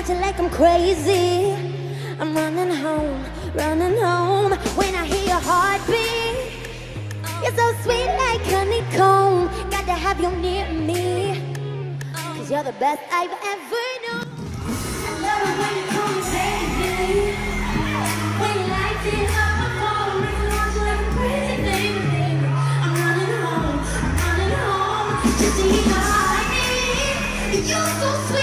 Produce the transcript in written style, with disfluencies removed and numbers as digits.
acting like I'm crazy. I'm running home, running home. When I hear your heartbeat, you're so sweet like honeycomb. Got to have you near me, 'cause you're the best I've ever known. I love it when you call me baby. When you light it up my phone, makes me want you like a crazy baby, baby. I'm running home, just to hear your heartbeat. You're so sweet.